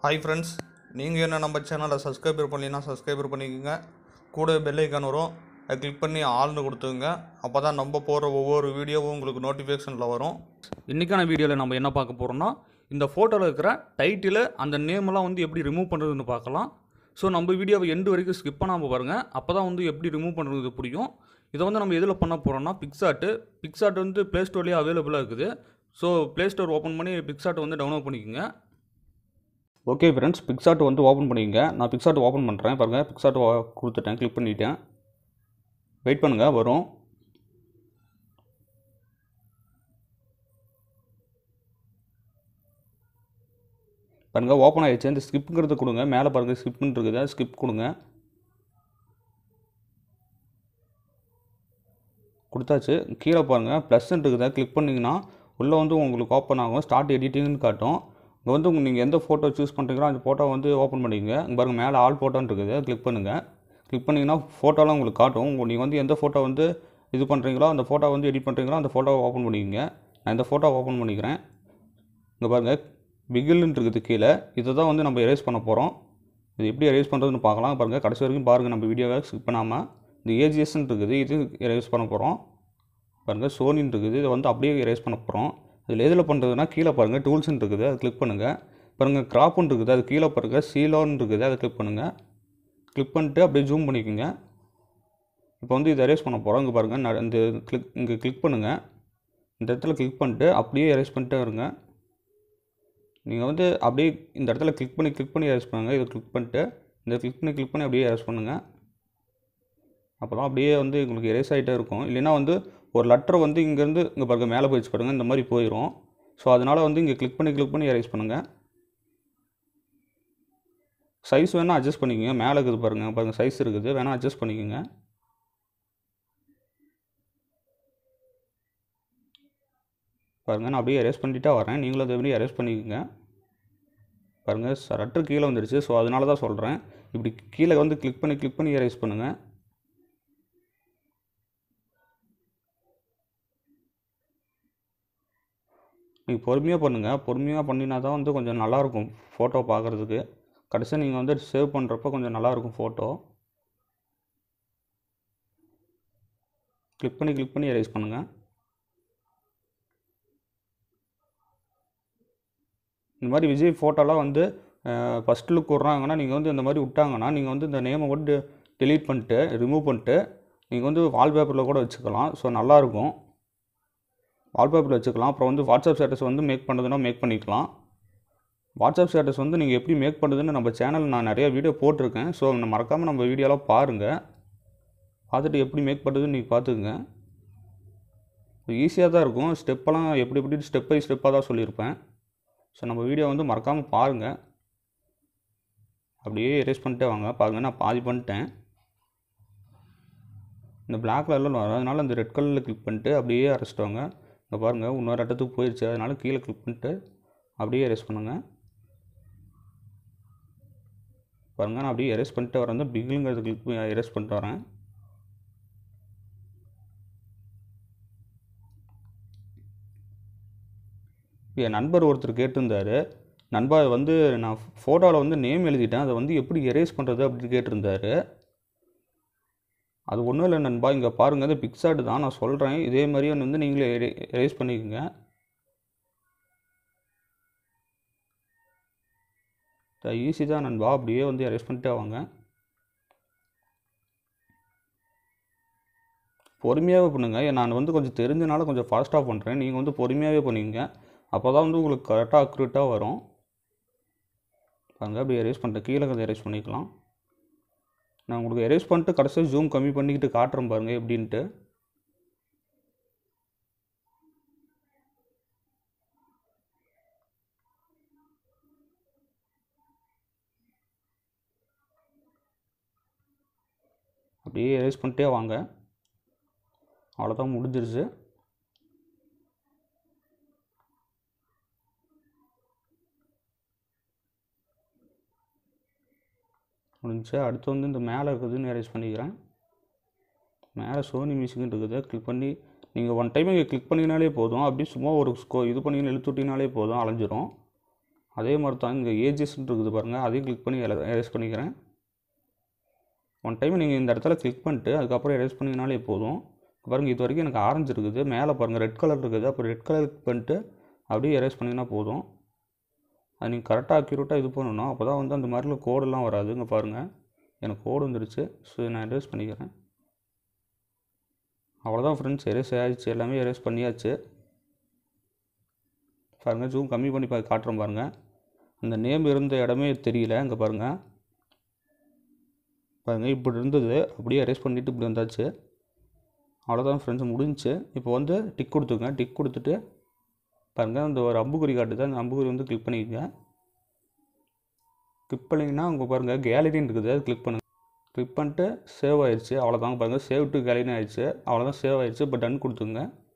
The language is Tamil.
ஹாய் ஃப்ரெண்ட்ஸ், நீங்கள் என்ன நம்ம சேனலை சப்ஸ்கிரைபர் பண்ணலைன்னா சப்ஸ்கிரைபர் பண்ணிக்கோங்க. கூட பெல் ஐக்கான் வரும், அதை கிளிக் பண்ணி ஆல்னு கொடுத்துங்க. அப்போ தான் நம்ம போடுற ஒவ்வொரு வீடியோவும் உங்களுக்கு நோட்டிஃபிகேஷனில் வரும். இன்றைக்கான வீடியோவில் நம்ம என்ன பார்க்க போகிறோம்னா, இந்த ஃபோட்டோவில் இருக்கிற டைட்டில் அந்த நேமெல்லாம் எப்படி ரிமூவ் பண்ணுறதுன்னு பார்க்கலாம். ஸோ நம்ம வீடியோவை எண்டு வரைக்கும் ஸ்கிப் பண்ணாமல் பாருங்கள். அப்போ தான் எப்படி ரிமூவ் பண்ணுறது புரியும். இதை நம்ம எதில் பண்ண போகிறோம்னா பிக்சார்ட் ப்ளே ஸ்டோர்லேயே அவைலபிளாக இருக்குது. ஸோ ப்ளே ஸ்டோர் ஓப்பன் பண்ணி பிக்சார்ட் டவுன்லோட் பண்ணிக்கோங்க. ஓகே ஃப்ரெண்ட்ஸ், பிக்சார்ட் ஓப்பன் பண்ணிக்கங்க. நான் பிக்சார்ட் ஓப்பன் பண்ணுறேன் பாருங்கள். பிக்சார்ட் கொடுத்துட்டேன், கிளிக் பண்ணிவிட்டேன். வெயிட் பண்ணுங்கள், வரும். பாருங்கள், ஓப்பன் ஆகிடுச்சு. இந்த ஸ்கிப்புங்கிறது கொடுங்க. மேலே பாருங்கள், ஸ்கிப்னு இருக்குது, ஸ்கிப் கொடுங்க. கொடுத்தாச்சு. கீழே பாருங்கள் ப்ளஸ்ன்னு இருக்குது, கிளிக் பண்ணிங்கன்னா உள்ளே உங்களுக்கு ஓப்பன் ஆகும். ஸ்டார்ட் எடிட்டிங்னு காட்டும். இங்கே நீங்கள் எந்த ஃபோட்டோ சூஸ் பண்ணுறீங்களோ அந்த ஃபோட்டோ ஓப்பன் பண்ணிக்கோங்க. இங்கே பாருங்கள், மேலே ஆல் ஃபோட்டோன்னு இருக்குது, கிளிக் பண்ணுங்கள். கிளிக் பண்ணிங்கன்னா ஃபோட்டோலாம் உங்களுக்கு காட்டும். நீங்கள் எந்த ஃபோட்டோ இது பண்ணுறீங்களோ அந்த ஃபோட்டோ எடிட் பண்ணுறீங்களோ அந்த ஃபோட்டோவை ஓப்பன் பண்ணிக்கோங்க. நான் இந்த ஃபோட்டோ ஓப்பன் பண்ணிக்கிறேன். இங்கே பாருங்கள், பிகில்னு இருக்குது கீழே. இதை தான் நம்ம எரேஸ் பண்ண போகிறோம். இது எப்படி எரேஸ் பண்ணுறதுன்னு பார்க்கலாம். பாருங்கள், கடைசி வரைக்கும் பாருங்கள். நம்ம வீடியோவை ஸ்கிப் பண்ணாமல் இந்த ஏஜிஎஸ்ன்னு இருக்குது, இது எரேஸ் பண்ண போகிறோம். பாருங்கள், சோனின்னு இருக்குது, இதை அப்படியே எரேஸ் பண்ண போகிறோம். இதில் எதில் பண்ணுறதுனா கீழே பாருங்கள், டூல்ஸ்ன்னு இருக்குது, அதை கிளிக் பண்ணுங்கள். பாருங்கள், கிராப்புன்னு இருக்குது, அது கீழே பாருங்கள், சீலோன்னு இருக்குது, அதை கிளிக் பண்ணுங்கள். கிளிக் பண்ணிட்டு அப்படியே ஜூம் பண்ணிக்கோங்க. இப்போ இதை எரேஸ் பண்ண போகிறோம். இங்கே பாருங்கள், இந்த இங்கே கிளிக் பண்ணுங்கள். இந்த இடத்துல கிளிக் பண்ணிட்டு அப்படியே எரேஸ் பண்ணிட்டே வருங்க. நீங்கள் அப்படியே இந்த இடத்துல கிளிக் பண்ணி எரேஸ் பண்ணுங்கள். இதை கிளிக் பண்ணிட்டு இந்த கிளிக் பண்ணி அப்படியே எரேஸ் பண்ணுங்கள். அப்போ தான் அப்படியே உங்களுக்கு எரேஸ் ஆகிட்டே இருக்கும். இல்லைன்னா ஒரு லெட்டர் இங்கேருந்து இங்கே பாருங்கள், மேலே போயிடுச்சு பாருங்கள், இந்த மாதிரி போயிடும். ஸோ அதனால் இங்கே கிளிக் பண்ணி எரேஸ் பண்ணுங்கள். சைஸ் வேணால் அட்ஜஸ்ட் பண்ணிக்கோங்க. மேலே இருக்குது பாருங்கள், சைஸ் இருக்குது, வேணால் அட்ஜஸ்ட் பண்ணிக்கோங்க. பாருங்கள், நான் அப்படியே எரேஸ் பண்ணிட்டா வரேன். நீங்களும் அதை எப்படி எரேஸ் பண்ணிக்கோங்க. பாருங்கள், லெட்டர் கீழே வந்துடுச்சு. ஸோ அதனால தான் சொல்கிறேன், இப்படி கீழே கிளிக் பண்ணி எரேஸ் பண்ணுங்கள். நீங்கள் பொறுமையாக பண்ணுங்கள். பொறுமையாக பண்ணினா தான் கொஞ்சம் நல்லாயிருக்கும் ஃபோட்டோ பார்க்குறதுக்கு. கடைசியாக நீங்கள் சேவ் பண்ணுறப்ப கொஞ்சம் நல்லாயிருக்கும் ஃபோட்டோ. கிளிக் பண்ணி எரேஸ் பண்ணுங்கள். இந்த மாதிரி விஜய் ஃபோட்டோலாம் ஃபஸ்ட் லுக் விட்றாங்கன்னா நீங்கள் இந்த மாதிரி விட்டாங்கன்னா நீங்கள் இந்த நேமை டெலீட் பண்ணிட்டு ரிமூவ் பண்ணிட்டு நீங்கள் வால்பேப்பரில் கூட வச்சுக்கலாம். ஸோ நல்லாயிருக்கும். வால்பேப்பர் வச்சுக்கலாம். அப்புறம் வாட்ஸ்அப் ஸ்டேட்டஸ் மேக் பண்ணுறதுனா மேக் பண்ணிக்கலாம். வாட்ஸ்அப் ஸ்டேட்டஸ் நீங்கள் எப்படி மேக் பண்ணுறதுன்னு நம்ம சேனலில் நான் நிறைய வீடியோ போட்டிருக்கேன். ஸோ மறக்காமல் நம்ம வீடியோலாம் பாருங்கள். பார்த்துட்டு எப்படி மேக் பண்ணுறதுன்னு நீங்கள் பார்த்துக்குங்க. ஈஸியாக தான் இருக்கும். ஸ்டெப்பெல்லாம் எப்படி ஸ்டெப் பை ஸ்டெப்பாக தான் சொல்லியிருப்பேன். ஸோ நம்ம வீடியோ மறக்காமல் பாருங்கள். அப்படியே எரேஸ் பண்ணிட்டே வாங்க. பாருங்கள், நான் பாதி பண்ணிட்டேன். இந்த பிளாக் கலரில் வரும், அதனால் அந்த ரெட் கலரில் கிளிக் பண்ணிட்டு அப்படியே அரைச்சிட்டு வாங்க. இங்கே பாருங்கள், இன்னொரு இடத்துக்கு போயிடுச்சு, அதனால் கீழே கிளிக் பண்ணிட்டு அப்படியே எரேஸ் பண்ணுங்கள். பாருங்கள், நான் அப்படியே எரேஸ் பண்ணிட்டு வரேன். பிகிலுங்கிறது கிளிக் பண்ணி எரேஸ் பண்ணிட்டு வரேன். என் நண்பர் ஒருத்தர் கேட்டிருந்தார், நண்பா நான் ஃபோட்டோவில் நேம் எழுதிட்டேன், அதை எப்படி எரேஸ் பண்ணுறது அப்படின்னு கேட்டிருந்தார். அது ஒன்றும் இல்லை நண்பா, இங்கே பாருங்கள், அது பிக்சார்ட் தான் நான் சொல்கிறேன். இதே மாதிரியே நீங்களே எரேஸ் பண்ணிக்கோங்க. ஈஸி தான் நண்பா, அப்படியே எரேஸ் பண்ணிட்டே வாங்க. பொறுமையாகவே பண்ணுங்கள். நான் கொஞ்சம் தெரிஞ்சனால கொஞ்சம் ஃபாஸ்ட்டாக பண்ணுறேன். நீங்கள் பொறுமையாகவே பண்ணிக்கங்க. அப்போ தான் உங்களுக்கு கரெக்டாக அக்யூரேட்டாக வரும். பாருங்கள், அப்படியே எரேஸ் பண்ணிட்டு கீழே எரேஸ் பண்ணிக்கலாம். நான் உங்களுக்கு எரேஸ் பண்ணிட்டு கடைசியாக ஜூம் கம்மி பண்ணிக்கிட்டு காட்டுறேன் பாருங்கள் எப்படின்ட்டு. அப்படியே எரேஸ் பண்ணிட்டே வாங்க. அவ்வளோதான், முடிஞ்சிருச்சு. முடிஞ்சு அடுத்து இந்த மேலே இருக்குதுன்னு எரேஸ் பண்ணிக்கிறேன். மேலே சோனி மியூசிக்னு இருக்குது, கிளிக் பண்ணி நீங்கள் ஒன் டைம் இங்கே கிளிக் பண்ணிங்கனாலே போதும். அப்படியே சும்மா ஒரு இது பண்ணிங்கன்னு இழுத்து விட்டிங்கனாலே போதும், அலைஞ்சிரும். அதே மாதிரி தான் இங்கே ஏஜஸ்ன்னு இருக்குது பாருங்கள், அதையும் கிளிக் பண்ணி எரேஸ் பண்ணிக்கிறேன். ஒன் டைம் நீங்கள் இந்த இடத்துல கிளிக் பண்ணிட்டு அதுக்கப்புறம் எரேஸ் பண்ணிங்கனாலே போதும். பாருங்கள் இது வரைக்கும் எனக்கு ஆரஞ்சு இருக்குது, மேலே பாருங்கள் ரெட் கலர் இருக்குது. அப்போ ரெட் கலர் கிளிக் பண்ணிட்டு அப்படியே எரேஸ் பண்ணிங்கன்னா போதும். அது நீங்கள் கரெக்டாக அக்யூரேட்டாக இது பண்ணணும். அப்போ தான் வந்து அந்த மாதிரிலாம் கோடெல்லாம் வராது. இங்கே பாருங்கள் எனக்கு கோடு வந்துருச்சு. ஸோ நான் எரேஸ் பண்ணிக்கிறேன். அவ்வளோதான் ஃப்ரெண்ட்ஸ், எரேஸ் ஆகிடுச்சு, எல்லாமே எரேஸ் பண்ணியாச்சு. பாருங்கள் ஜூம் கம்மி பண்ணி காட்டுறேன் பாருங்கள். அந்த நேம் இருந்த இடமே தெரியல. இங்கே பாருங்கள் இப்படி இருந்தது, அப்படியே எரேஸ் பண்ணிவிட்டு இப்படி வந்தாச்சு. அவ்வளோதான் ஃப்ரெண்ட்ஸ், முடிஞ்சிச்சு. இப்போ வந்து டிக் கொடுத்துங்க. டிக் கொடுத்துட்டு பாருங்கள் அந்த ஒரு அம்புக்குறி காட்டுது, அந்த அம்புக்குறி வந்து கிளிக் பண்ணிக்கோங்க. கிளிக் பண்ணிங்கன்னா அங்கே பாருங்கள் கேலரின்னு இருக்குது, அது கிளிக் பண்ணுங்கள். கிளிக் பண்ணிட்டு சேவ் ஆயிடுச்சு. அவ்வளோதாங்க பாருங்கள், சேவ் டு கேலரின்னு ஆயிடுச்சு. அவ்வளோதான் சேவ் ஆயிடுச்சு. இப்போ டன் கொடுத்துங்க.